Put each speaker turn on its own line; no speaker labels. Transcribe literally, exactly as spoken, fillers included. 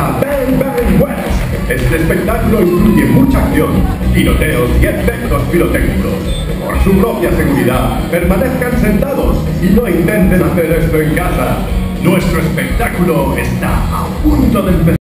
presenta Bang Bang West. Este espectáculo incluye mucha acción, tiroteos y efectos pirotécnicos. Por su propia seguridad, permanezcan sentados y no intenten hacer esto en casa. Nuestro espectáculo está a punto de empezar.